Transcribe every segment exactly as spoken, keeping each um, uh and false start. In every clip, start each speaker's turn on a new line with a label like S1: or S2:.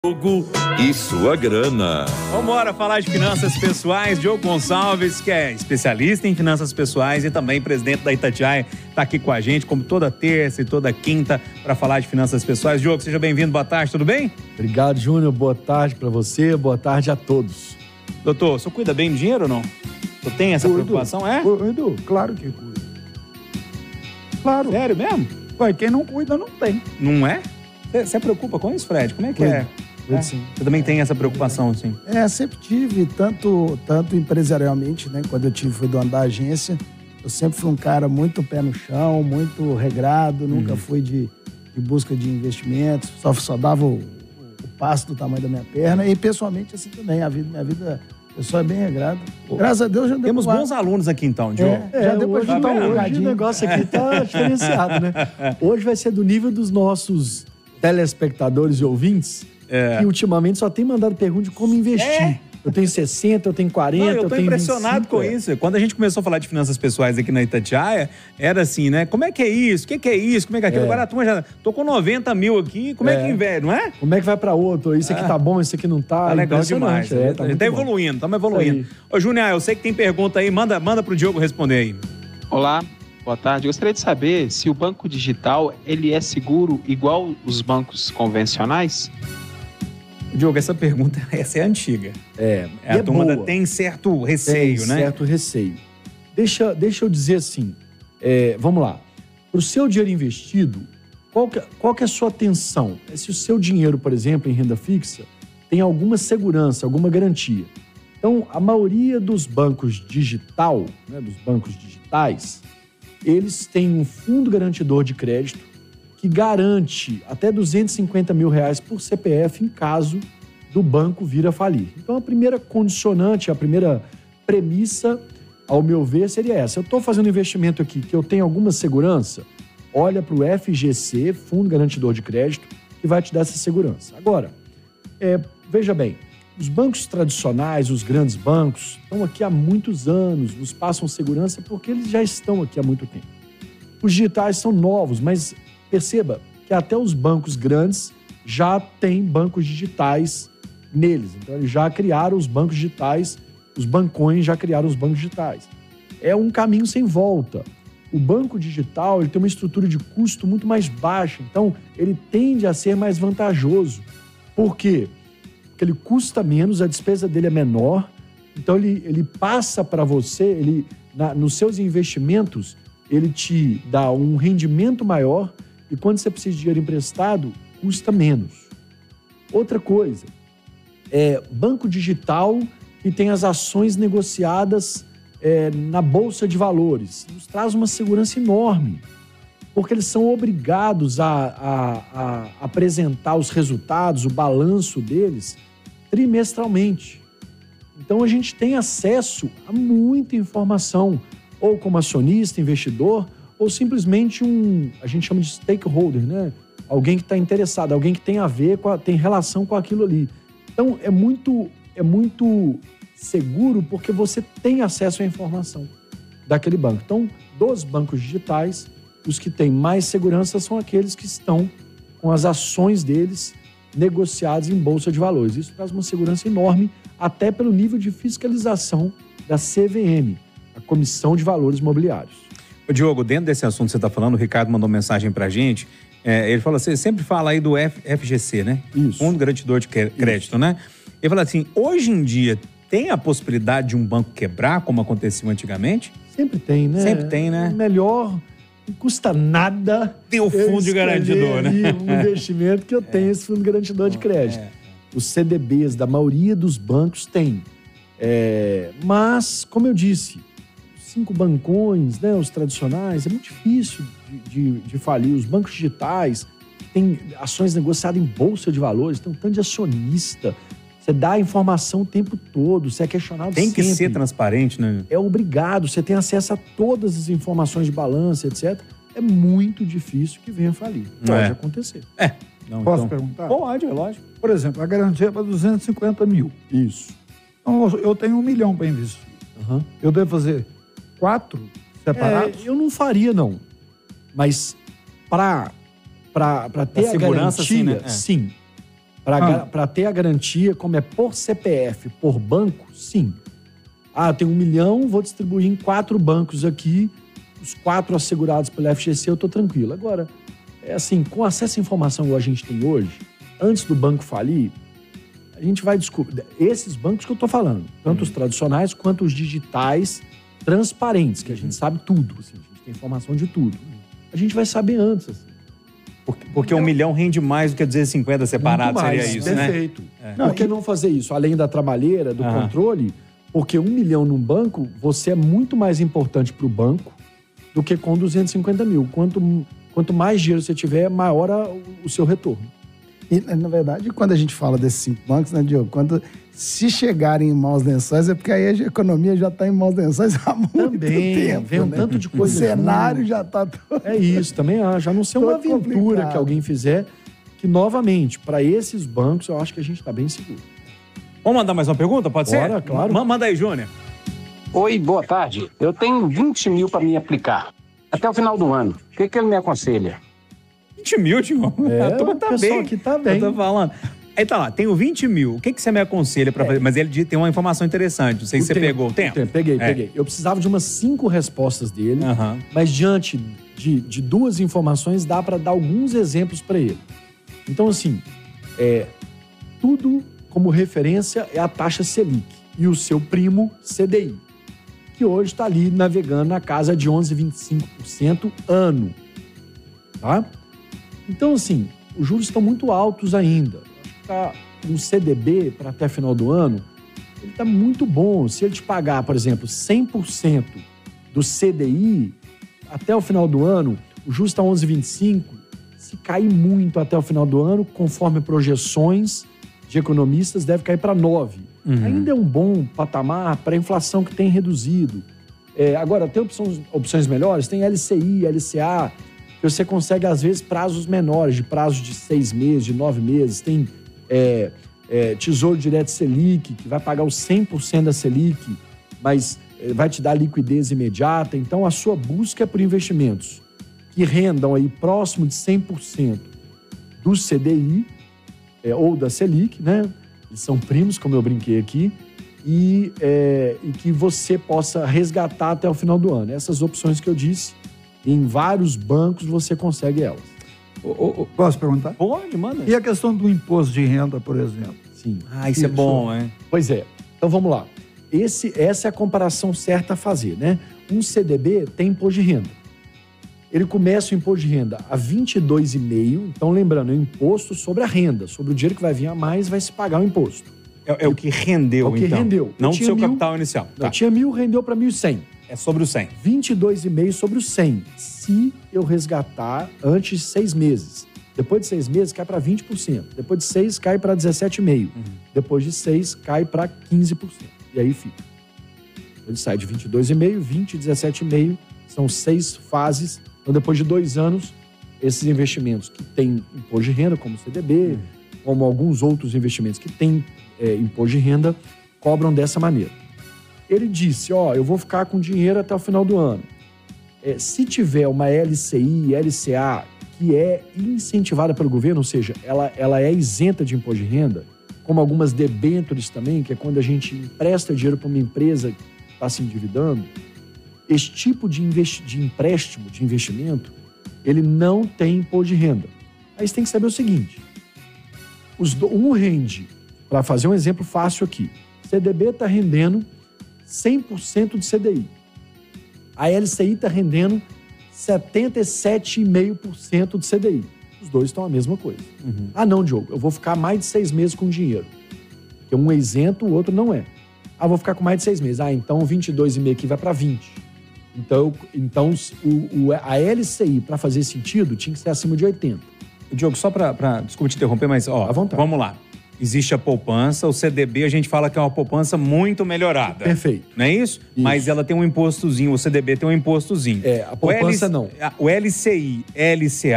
S1: Diogo e sua grana.
S2: Vamos embora falar de finanças pessoais. Diogo Gonçalves, que é especialista em finanças pessoais e também presidente da Itatiaia, está aqui com a gente, como toda terça e toda quinta, para falar de finanças pessoais. Diogo, seja bem-vindo, boa tarde, tudo bem?
S3: Obrigado, Júnior, boa tarde para você, boa tarde a todos.
S2: Doutor, o senhor cuida bem do dinheiro ou não? O senhor tem essa
S4: Cuido,
S2: preocupação, é?
S4: Cuido, claro que cuido. Claro.
S2: Sério mesmo?
S4: Ué, quem não cuida não tem.
S2: Não é? Você se preocupa com isso, Fred? Como é que
S3: Cuido.
S2: é?
S3: Cuido,
S2: É?
S3: sim.
S2: Você também tem essa preocupação, sim?
S4: É, sempre tive, tanto, tanto empresarialmente, né? Quando eu tive, fui dono da agência, eu sempre fui um cara muito pé no chão, muito regrado, nunca
S2: Uhum.
S4: fui de, de busca de investimentos, só, só dava o, o passo do tamanho da minha perna. E pessoalmente, assim também, a vida, minha vida, eu sou bem regrado. Graças a Deus já deu
S2: Temos
S4: pra-
S2: bons alunos aqui então, Diogo.
S4: É, já deu pra
S3: hoje,
S4: juntar um
S3: hoje o
S4: bocadinho.
S3: negócio aqui tá diferenciado, né? Hoje vai ser do nível dos nossos telespectadores e ouvintes,
S2: É.
S3: que ultimamente só tem mandado pergunta de como investir.
S2: É.
S3: Eu tenho sessenta, eu tenho quarenta,
S2: Não, eu
S3: eu
S2: tô
S3: tenho
S2: impressionado
S3: vinte e cinco,
S2: com
S3: é.
S2: isso. Quando a gente começou a falar de finanças pessoais aqui na Itatiaia, era assim, né? Como é que é isso? O que, que é isso? Como é que é aquilo?
S3: É.
S2: Agora a turma já... Tô com noventa mil aqui, como é,
S3: É.
S2: que investe, não é?
S3: Como é que vai pra outro? Isso aqui tá bom, isso aqui não tá.
S2: Tá legal
S3: Impressionante,
S2: demais.
S3: É,
S2: tá
S3: tá muito
S2: tá
S3: bom.
S2: evoluindo, estamos evoluindo.
S3: Isso
S2: Ô, Júnior, eu sei que tem pergunta aí, manda, manda pro Diogo responder aí.
S5: Olá, boa tarde. Gostaria de saber se o banco digital ele é seguro igual os bancos convencionais?
S2: Diogo, essa pergunta, essa é antiga.
S3: É,
S2: É, a
S3: e
S2: turma
S3: boa.
S2: ainda tem certo receio,
S3: Tem
S2: né?
S3: certo receio. Deixa, deixa eu dizer assim, é, vamos lá. Para o seu dinheiro investido, qual que, qual que é a sua atenção? É se o seu dinheiro, por exemplo, em renda fixa, tem alguma segurança, alguma garantia. Então, a maioria dos bancos digital, né, dos bancos digitais, eles têm um fundo garantidor de crédito que garante até duzentos e cinquenta mil reais por C P F em caso do banco vir a falir. Então, a primeira condicionante, a primeira premissa, ao meu ver, seria essa. Eu estou fazendo um investimento aqui que eu tenho alguma segurança, olha para o F G C, Fundo Garantidor de Crédito, que vai te dar essa segurança. Agora, é, veja bem, os bancos tradicionais, os grandes bancos, estão aqui há muitos anos, nos passam segurança porque eles já estão aqui há muito tempo. Os digitais são novos, mas perceba que até os bancos grandes já têm bancos digitais neles. Então, eles já criaram os bancos digitais, os bancões já criaram os bancos digitais. É um caminho sem volta. O banco digital ele tem uma estrutura de custo muito mais baixa, então ele tende a ser mais vantajoso. Por quê? Porque ele custa menos, a despesa dele é menor, então ele, ele passa para você, ele, na, nos seus investimentos, ele te dá um rendimento maior e quando você precisa de dinheiro emprestado, custa menos. Outra coisa, é banco digital que tem as ações negociadas é, na Bolsa de Valores. Nos traz uma segurança enorme, porque eles são obrigados a, a, a apresentar os resultados, o balanço deles, trimestralmente. Então, a gente tem acesso a muita informação, ou como acionista, investidor, ou simplesmente um, a gente chama de stakeholder, né? Alguém que está interessado, alguém que tem a ver, com a, tem relação com aquilo ali. Então, é muito, é muito seguro porque você tem acesso à informação daquele banco. Então, dos bancos digitais, os que têm mais segurança são aqueles que estão com as ações deles negociadas em bolsa de valores. Isso traz uma segurança enorme, até pelo nível de fiscalização da C V M, a Comissão de Valores Mobiliários.
S2: Ô, Diogo, dentro desse assunto que você está falando, o Ricardo mandou mensagem pra gente. É, ele falou assim, sempre fala aí do F, FGC, né?
S3: Isso.
S2: Fundo Garantidor de Crédito, né? Ele falou assim, hoje em dia tem a possibilidade de um banco quebrar, como aconteceu antigamente?
S3: Sempre tem, né?
S2: Sempre tem, né?
S3: Melhor, não custa nada
S2: Ter o
S3: eu
S2: fundo de
S3: escolher
S2: garantidor, né?
S3: ali um investimento que eu tenho esse fundo garantidor de crédito.
S2: É.
S3: Os C D Bs da maioria dos bancos tem. É, mas, como eu disse, cinco bancões, né, os tradicionais, é muito difícil de, de, de falir. Os bancos digitais têm ações negociadas em bolsa de valores, tem um tanto de acionista. Você dá a informação o tempo todo, você é questionado
S2: Tem que
S3: sempre.
S2: ser transparente, né?
S3: É obrigado, você tem acesso a todas as informações de balança, etcétera. É muito difícil que venha falir. Pode
S2: É.
S3: acontecer.
S2: É. Não,
S4: Posso
S2: então...
S4: perguntar?
S2: Pode, é lógico.
S4: Por exemplo, a garantia é para duzentos e cinquenta mil.
S3: Isso.
S4: Então, eu tenho um milhão para investir.
S3: Uhum.
S4: Eu devo fazer quatro separados?
S3: É, eu não faria, não. Mas para ter a
S2: segurança,
S3: garantia,
S2: sim, né? É.
S3: sim. Para
S4: Ah.
S3: ter a garantia, como é por C P F, por banco, sim. Ah, eu tenho um milhão, vou distribuir em quatro bancos aqui, os quatro assegurados pelo F G C, eu tô tranquilo. Agora, é assim, com acesso à informação que a gente tem hoje, antes do banco falir, a gente vai descobrir. Esses bancos que eu tô falando, tanto os tradicionais quanto os digitais, transparentes, que a gente sabe tudo, assim, a gente tem informação de tudo. A gente vai saber antes, assim.
S2: Porque, porque um milhão rende mais do que duzentos e cinquenta separado,
S3: Muito mais,
S2: seria isso, né?
S3: perfeito.
S2: É.
S3: Por que não fazer isso? Além da trabalheira, do
S2: Aham.
S3: controle, porque um milhão num banco, você é muito mais importante para o banco do que com duzentos e cinquenta mil. Quanto, quanto mais dinheiro você tiver, maior a- o seu retorno.
S4: E, na verdade, quando a gente fala desses cinco bancos, né, Diogo? Quando, se chegarem em maus lençóis, é porque aí a economia já está em maus lençóis há muito
S3: Também,
S4: tempo.
S3: vem um
S4: né?
S3: tanto de
S4: O
S3: coisa
S4: cenário
S3: junto.
S4: já está todo...
S3: É isso, também acho. A não ser uma
S4: Todo
S3: aventura
S4: complicado.
S3: que alguém fizer, que, novamente, para esses bancos, eu acho que a gente está bem seguro.
S2: Vamos mandar mais uma pergunta? Pode ser?
S3: Bora, claro.
S2: Ma- Manda aí, Júnior.
S6: Oi, boa tarde. Eu tenho vinte mil para me aplicar até o final do ano. O que, que ele me aconselha?
S2: vinte mil, tio.
S3: É,
S2: a turma
S3: o
S2: tá
S3: pessoal
S2: bem.
S3: aqui tá bem.
S2: Eu tô falando. Aí tá lá, tenho vinte mil. O que, que você me aconselha pra fazer? Mas ele de- tem uma informação interessante. Não sei se
S3: O
S2: você
S3: tempo,
S2: pegou o tempo.
S3: Peguei,
S2: É.
S3: peguei. Eu precisava de umas cinco respostas dele,
S2: Aham.
S3: mas diante de, de duas informações dá para dar alguns exemplos para ele. Então, assim, é, tudo como referência é a taxa Selic e o seu primo C D I, que hoje está ali navegando na casa de onze vírgula vinte e cinco por cento ano. Tá? Então, assim, os juros estão muito altos ainda. Acho que tá um C D B para até final do ano, ele está muito bom. Se ele te pagar, por exemplo, cem por cento do C D I até o final do ano, o juros está onze vírgula vinte e cinco por cento. Se cair muito até o final do ano, conforme projeções de economistas, deve cair para nove por cento.
S2: Uhum.
S3: Ainda é um bom patamar para a inflação que tem reduzido. É, agora, tem opções, opções melhores? Tem L C I, L C A, que você consegue, às vezes, prazos menores, de prazos de seis meses, de nove meses. Tem é, é, Tesouro Direto Selic, que vai pagar os cem por cento da Selic, mas é, vai te dar liquidez imediata. Então, a sua busca é por investimentos que rendam aí próximo de cem por cento do C D I é, ou da Selic, né? Eles são primos, como eu brinquei aqui, e, é, e que você possa resgatar até o final do ano. Essas opções que eu disse, em vários bancos você consegue elas.
S7: Posso perguntar?
S2: Pode, manda.
S7: E a questão do imposto de renda, por exemplo?
S3: Sim.
S2: Ah, isso, é
S7: Isso.
S2: bom, hein?
S3: Pois é. Então vamos lá. Esse, essa é a comparação certa a fazer, né? Um C D B tem imposto de renda. Ele começa o imposto de renda a vinte e dois vírgula cinco por cento. Então, lembrando, é um imposto sobre a renda. Sobre o dinheiro que vai vir a mais, vai se pagar o imposto.
S2: É, é o que rendeu,
S3: É o que
S2: então.
S3: rendeu.
S2: Não
S3: Eu
S2: do
S3: tinha
S2: seu
S3: mil-
S2: capital inicial.
S3: Não,
S2: Tá.
S3: tinha mil, rendeu para mil e cem.
S2: É sobre o cem.
S3: vinte e dois vírgula cinco por cento sobre o cem, se eu resgatar antes de seis meses. Depois de seis meses, cai para vinte por cento. Depois de seis, cai para dezessete vírgula cinco por cento. Depois de seis, cai para quinze por cento. E aí fica. Ele sai de vinte e dois vírgula cinco por cento, vinte, dezessete vírgula cinco por cento. São seis fases. Então, depois de dois anos, esses investimentos que têm imposto de renda, como o C D B, como alguns outros investimentos que têm é, imposto de renda, cobram dessa maneira. Ele disse, ó, eu vou ficar com dinheiro até o final do ano. É, se tiver uma L C I, L C A, que é incentivada pelo governo, ou seja, ela, ela é isenta de imposto de renda, como algumas debêntures também, que é quando a gente empresta dinheiro para uma empresa que está se endividando, esse tipo de, investi- de empréstimo, de investimento, ele não tem imposto de renda. Aí você tem que saber o seguinte, os do, um rende, para fazer um exemplo fácil aqui, C D B está rendendo cem por cento do C D I. A L C I está rendendo setenta e sete vírgula cinco por cento do C D I. Os dois estão a mesma coisa.
S2: Uhum.
S3: Ah, não, Diogo, eu vou ficar mais de seis meses com dinheiro. Porque um é isento, o outro não é. Ah, vou ficar com mais de seis meses. Ah, então vinte e dois vírgula cinco aqui vai para vinte. Então, então o, o, a L C I, para fazer sentido, tinha que ser acima de oitenta.
S2: Diogo, só pra, pra... Desculpa te interromper, mas, ó,
S3: À vontade.
S2: vamos lá. Existe a poupança, o C D B a gente fala que é uma poupança muito melhorada.
S3: Perfeito.
S2: Não é isso?
S3: Isso.
S2: Mas ela tem um impostozinho, o C D B tem um impostozinho.
S3: É, a poupança
S2: o L-
S3: não.
S2: a- O L C I, L C A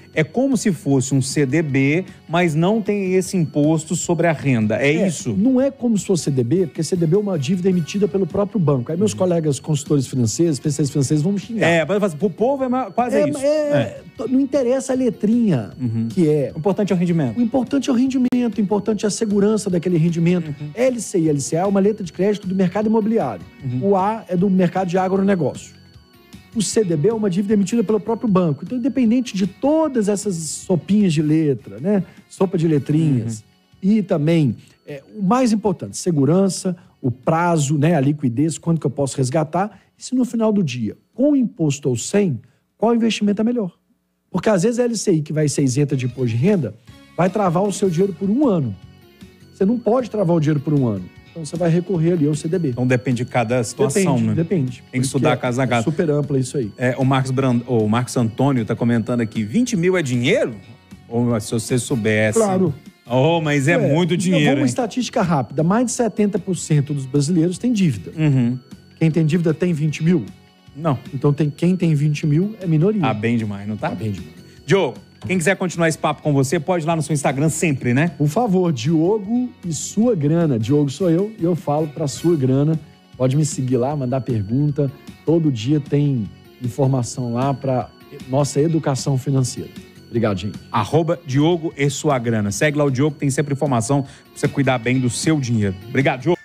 S2: é como se fosse um C D B, mas não tem esse imposto sobre a renda. É, é isso?
S3: Não é como se fosse C D B, porque C D B é uma dívida emitida pelo próprio banco. Aí meus uhum. colegas consultores financeiros, especialistas financeiros vão me xingar.
S2: É, mas pro povo é quase
S3: é,
S2: isso.
S3: É, é. Não interessa a letrinha uhum. que é.
S2: O importante é o rendimento.
S3: O importante é o rendimento, o importante é a segurança daquele rendimento. Uhum. L C I, L C A é uma letra de crédito do mercado imobiliário. Uhum. O A é do mercado de agronegócio. O C D B é uma dívida emitida pelo próprio banco. Então, independente de todas essas sopinhas de letra, né? Sopa de letrinhas. Uhum. E também, é, o mais importante, segurança, o prazo, né? A liquidez, quando que eu posso resgatar. E se no final do dia, com o imposto ou sem, qual investimento é melhor? Porque às vezes a L C I, que vai ser isenta de imposto de renda, vai travar o seu dinheiro por um ano. Você não pode travar o dinheiro por um ano. Então você vai recorrer ali ao C D B.
S2: Então depende de cada situação,
S3: depende,
S2: né?
S3: Depende.
S2: Tem que estudar a casa a
S3: É super ampla isso aí.
S2: É, o, Marcos Brand... o Marcos Antônio está comentando aqui, vinte mil é dinheiro? Ou se você soubesse...
S3: Claro.
S2: Oh, mas é, é muito dinheiro,
S3: Uma
S2: hein?
S3: estatística rápida. Mais de setenta por cento dos brasileiros tem dívida.
S2: Uhum.
S3: Quem tem dívida tem vinte mil?
S2: Não.
S3: Então tem, quem tem vinte mil é minoria.
S2: Ah, bem demais, não tá?
S3: Ah, bem demais.
S2: Diogo, quem quiser continuar esse papo com você, pode ir lá no seu Instagram sempre, né?
S3: Por favor, Diogo e sua grana. Diogo sou eu e eu falo pra sua grana. Pode me seguir lá, mandar pergunta. Todo dia tem informação lá pra nossa educação financeira. Obrigado, gente.
S2: Arroba Diogo e sua grana. Segue lá o Diogo, tem sempre informação pra você cuidar bem do seu dinheiro. Obrigado, Diogo.